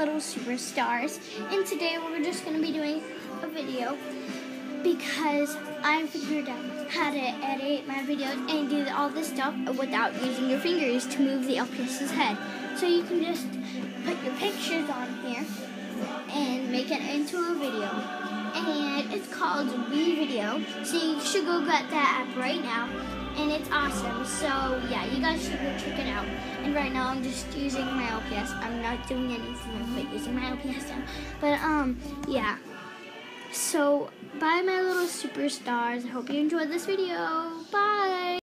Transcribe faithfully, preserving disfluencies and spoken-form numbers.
little superstars, and today we're just going to be doing a video because I figured out how to edit my videos and do all this stuff without using your fingers to move the LPS's head. So you can just put your pictures on here and make it into a video. And it's called WeVideo, so you should go get that app right now. And it's awesome, so yeah, you guys should go check it out. And right now I'm just using my L P S. I'm not doing anything but using my L P S now. But um, yeah. So bye my little superstars. I hope you enjoyed this video. Bye.